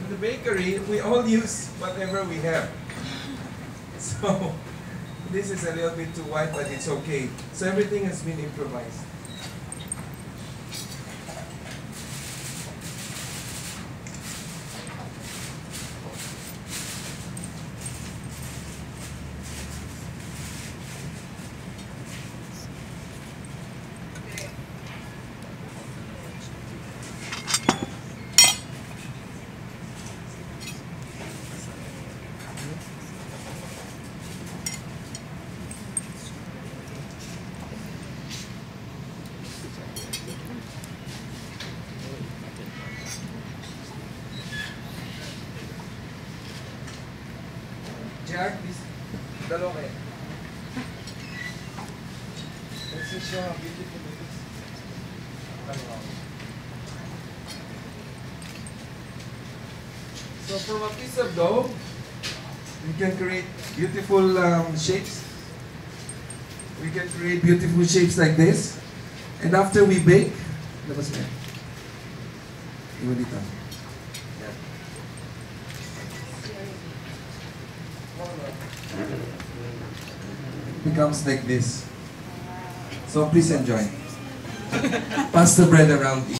the bakery, we all use whatever we have. So this is a little bit too wide, but it's okay. So everything has been improvised. Jack, this dalawa kayo. This is your beautiful ladies. So from a piece of dough, we can create beautiful shapes. We can create beautiful shapes like this. And after we bake, labas mo yan. Iwan dito. Yan. Becomes like this. So please enjoy. Pass the bread around.